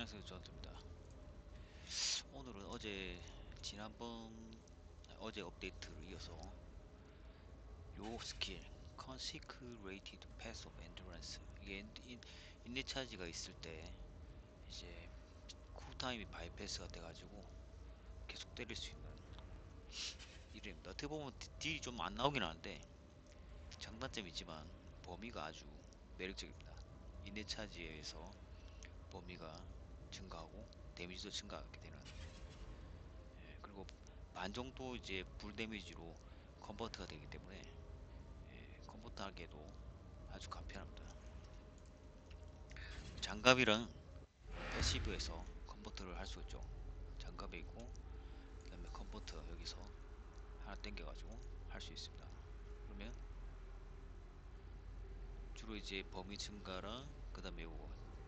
안녕하세요, 조한입니다. 오늘은 어제 업데이트를 이어서 요 스킬 Consecrated Path of Endurance, 이게 인내 차지가 있을 때 이제 쿨타임이 바이패스가 돼가지고 계속 때릴 수 있는 이름입니다. 어떻게 보면 딜이 좀 안 나오긴 하는데 장단점이 있지만 범위가 아주 매력적입니다. 인내 차지에 의해서 범위가 증가하고 데미지도 증가하게 되는, 그리고 반 정도 이제 불 데미지로 컨버트가 되기 때문에 컨버트 하기에도 아주 간편합니다. 장갑이랑 패시브에서 컨버트를 할 수 있죠. 장갑에 있고 그 다음에 컨버트 여기서 하나 당겨가지고 할 수 있습니다. 그러면 주로 이제 범위 증가랑 그 다음에 요거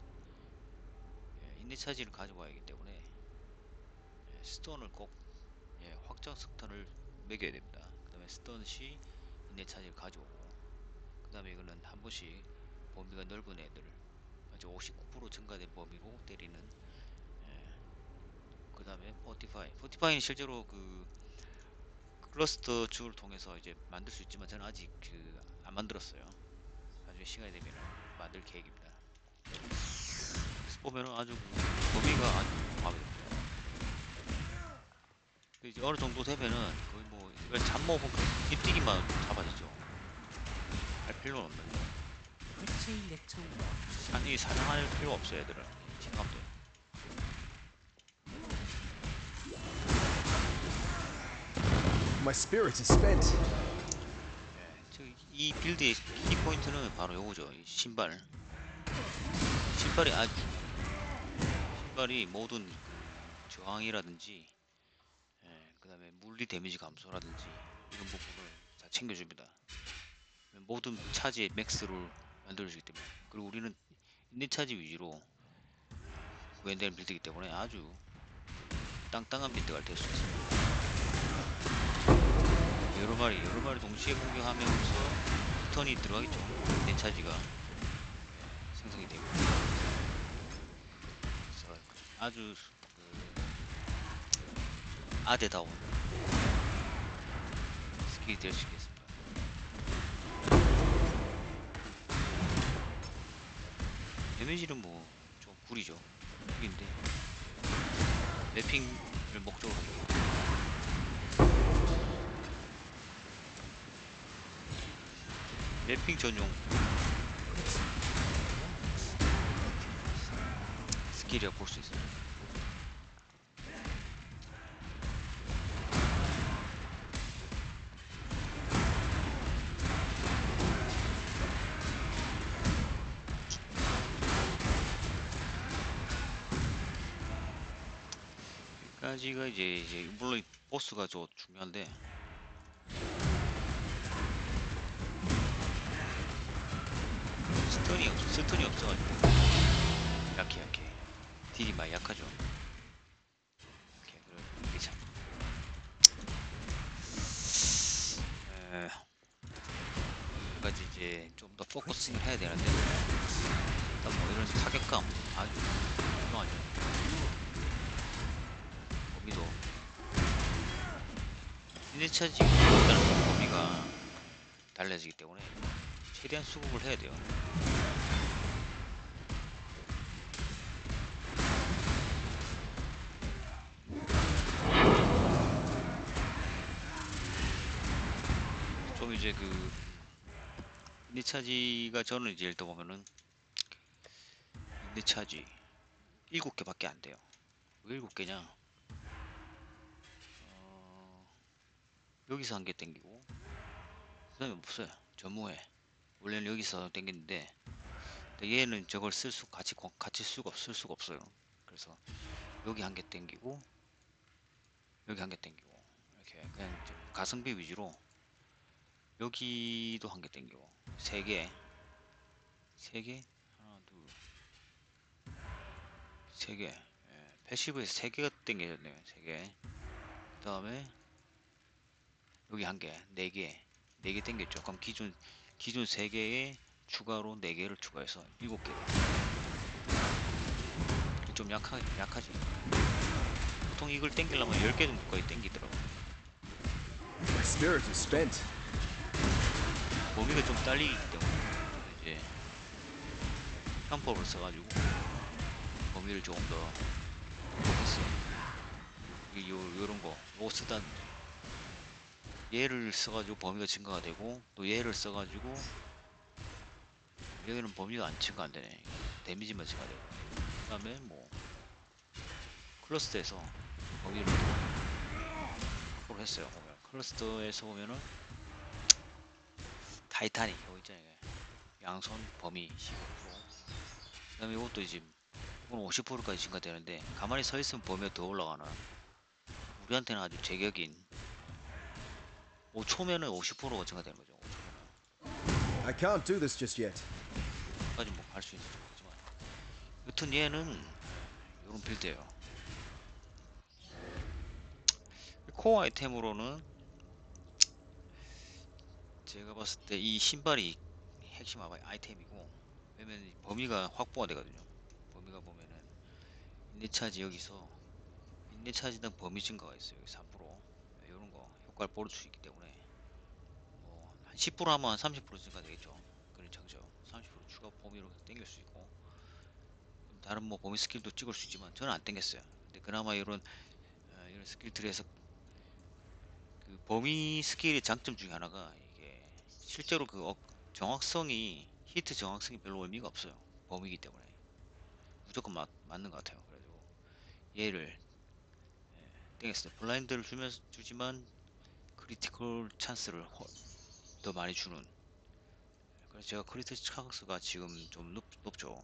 인내 차지를 가져와야 하기 때문에 스톤을 꼭, 확정 스톤을 매겨야 됩니다. 그 다음에 스톤시 인내 차지를 가져오고, 그 다음에 이거는 한 번씩 범위가 넓은 애들, 아주 59% 증가된 범위로 때리는. 그 다음에 포티파이는 실제로 그 클러스터 툴을 통해서 이제 만들 수 있지만 저는 아직 안 만들었어요. 나중에 시간이 되면 만들 계획입니다. 그래서 보면은 아주 범위가 아주 마음에 듭니다. 이제 어느 정도 되면은 거의 뭐 이걸 잡먹으면 잎뛰기만 잡아지죠. 할 필요는 없는데 사냥할 필요 없어요. 애들은 지나가면 돼요. My spirit is spent. 이 빌드의 키포인트는 바로 요거죠. 이 신발이 아주 신발이 모든 그 저항이라든지, 그 다음에 물리 데미지 감소라든지 이런 부분을 다 챙겨줍니다. 모든 차지의 맥스를 만들어주기 때문에. 그리고 우리는 인내 차지 위주로 구현되는 빌드이기 때문에 아주 땅땅한 빌드가 될 수 있습니다. 여러 마리 동시에 공격하면서 턴이 들어가겠죠. 인내 차지가 생성이 됩니다. 그래서 아주 아대다운 스킬이 될 수 있겠습니다. 데미지는 뭐 좀 구리죠. 구리인데 맵핑을 목적으로 하기 때문에 맵핑 전용 스킬이라고 볼 수 있어요. 여기까지가 이제 물론 보스가 좀 중요한데, 스턴이 없어가지고 약해. 딜이 많이 약하죠. 그래 이게 참 에, 여기까지 이제 좀 더 포커싱을 해야 되는데, 일단 뭐 이런 타격감 아주 훌륭하죠. 범위도 인내차지 일단은 범위가 달라지기 때문에 최대한 수급을 해야 돼요. 좀 이제 인내차지가 저는 이제 일단 보면은 인내차지 7개밖에 안 돼요. 왜 7개냐? 여기서 한 개 땡기고 그 다음에 없어요. 전무해. 원래는 여기서 땡겼는데 얘는 저걸 쓸 수가 없어요. 그래서 여기 한 개 땡기고 여기 한 개 땡기고 이렇게 그냥 좀 가성비 위주로 여기도 한 개 땡기고 세 개 하나 둘 세 개, 패시브에서 3개가 땡겨졌네요. 3개. 그 다음에 여기 한 개, 4개 땡겼죠. 그럼 기존 3개에 추가로 4개를 추가해서 7개. 좀 약하지. 보통 이걸 땡기려면 10개 정도까지 땡기더라고. My spirit is spent. 범위가 좀 딸리기 때문에 이제 편법을 써가지고 범위를 조금 더 했어요. 요런 거 요거 쓰다 얘를 써가지고 범위가 증가가 되고 또 얘를 써가지고 여기는 범위가 안 증가 안 되네. 데미지만 증가되고. 그 다음에 뭐 클러스터에서 범위를 확보를 했어요. 보면 클러스터에서 보면은 타이타닉 이거 있잖아요. 양손 범위 15%. 그 다음에 이것도 이제 이건 50%까지 증가되는데 가만히 서 있으면 범위가 더 올라가는 우리한테는 아주 제격인 5초면은 50%가 증가되는 거죠. 5초면은 I can't do this just yet. 까지 뭐 갈 수 있을지 모르지만 여튼 얘는 이런 빌드예요. 코어 아이템으로는 제가 봤을 때 이 신발이 핵심 아이템이고 왜냐면 범위가 확보가 되거든요. 범위가 보면은 인내차지 여기서 인내차지당 범위 증가가 있어요. 여기 3% 이런 거 효과를 볼 수 있기 때문에 뭐 한 10% 하면 한 30% 증가되겠죠. 그런 장점 30% 추가 범위로 당길 수 있고 다른 뭐 범위 스킬도 찍을 수 있지만 저는 안 당겼어요. 근데 그나마 이런 스킬들에서 그 범위 스킬의 장점 중에 하나가 이게 실제로 정확성이 히트 정확성이 별로 의미가 없어요. 범위이기 때문에 무조건 맞는 것 같아요. 그래가지고 얘를 땡겼어요. 블라인드를 주지만 크리티컬 찬스를 더 많이 주는. 그래서 제가 크리티컬 찬스가 지금 좀 높죠.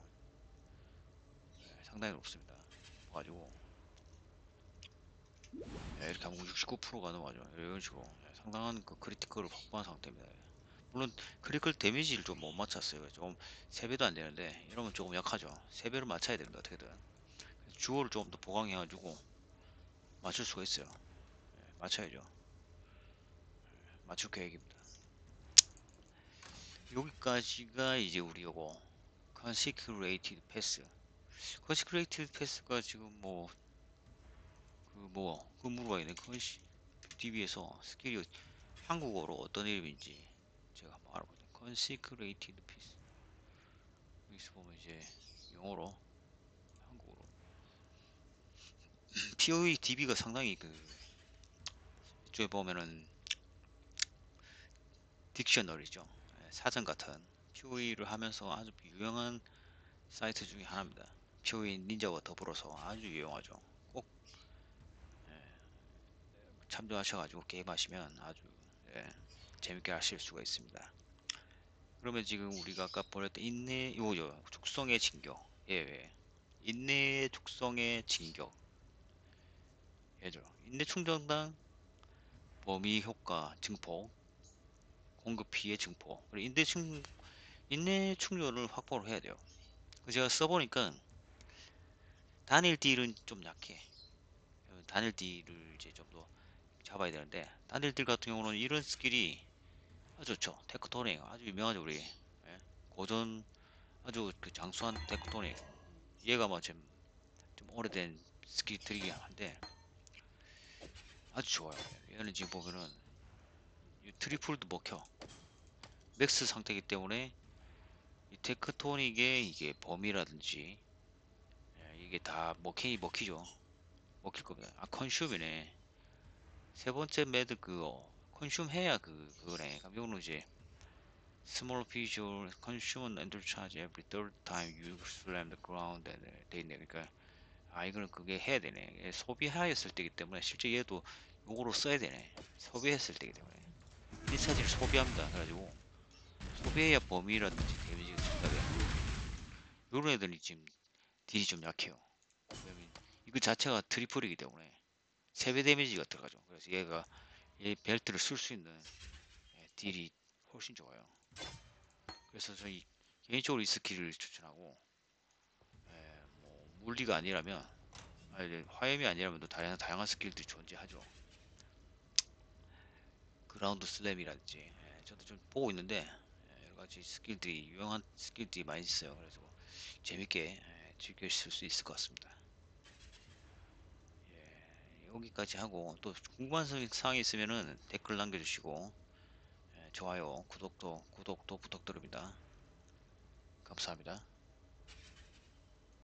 상당히 높습니다. 그래가지고 이렇게 하면 69%가 넘어가죠. 이런 식으로 상당한 그 크리티컬을 확보한 상태입니다. 물론 크리티컬 데미지를 좀 못 맞췄어요. 좀 3배도 안 되는데 이러면 조금 약하죠. 3배를 맞춰야 됩니다. 어떻게든 주어를 조금 더 보강해가지고 맞출 수가 있어요. 맞춰야죠. 맞출 계획입니다. 여기까지가 이제 우리 요거 Consecrated Pass. Consecrated Pass가 지금 그 물어봐야 되네. DB에서 스킬이 한국어로 어떤 이름인지 제가 한번 알아보죠. Consecrated Pass. 여기서 보면 이제 영어로 한국어로 POE DB가 상당히 이쪽에 보면은 딕셔너리죠. 사전 같은 POE를 하면서 아주 유용한 사이트 중에 하나입니다. POE 닌자와 더불어서 아주 유용하죠. 꼭 참조하셔가지고 게임하시면 아주 재밌게 하실 수가 있습니다. 그러면 지금 우리가 아까 보냈던 인내 요거죠. 축성의 진격. 예. 인내의 축성의 진격. 예죠. 인내 충전당 범위 효과 증폭, 공급 피해 증폭. 그리고 인내 충전을 확보를 해야 돼요. 제가 써보니까 단일 딜은 좀 약해. 단일 딜을 이제 좀 더 잡아야 되는데 단일 딜 같은 경우는 이런 스킬이 아주 좋죠. 테크토닉 아주 유명하죠 우리. 고전 아주 그 장수한 테크토닉. 얘가 좀 오래된 스킬들이긴 한데 아주 좋아요. 얘는 지금 보면은 이 트리플도 먹혀. 맥스 상태이기 때문에 이 테크토닉의 이게 범위라든지 이게 다 먹히죠. 먹힐 겁니다. 아 컨슘이네. 세 번째 매드 컨슘 해야 그거네. 그럼 이거는 이제 small visual consume and charge every third time you slam the ground 돼 있네. 그러니까 이거는 그게 해야 되네. 소비하였을 때이기 때문에 실제 얘도 요거로 써야 되네. 소비했을 때이기 때문에 리차지를 소비합니다. 그래가지고 소비해야 범위라든지 데미지가 증가돼. 요런 애들이 지금 딜이 좀 약해요. 왜냐면 이거 자체가 트리플이기 때문에 3배 데미지가 들어가죠. 그래서 얘 벨트를 쓸 수 있는 딜이 훨씬 좋아요. 그래서 저희 개인적으로 이 스킬을 추천하고 뭐 물리가 아니라면 화염이 아니라면 또 다양한 스킬들이 존재하죠. 그라운드 슬램이라든지 저도 좀 보고 있는데 여러가지 스킬들이 유용한 스킬들이 많이 있어요. 그래서 재밌게 즐기실 수 있을 것 같습니다. 여기까지 하고 또 궁금한 사항이 있으면은 댓글 남겨주시고 좋아요, 구독도 부탁드립니다. 감사합니다.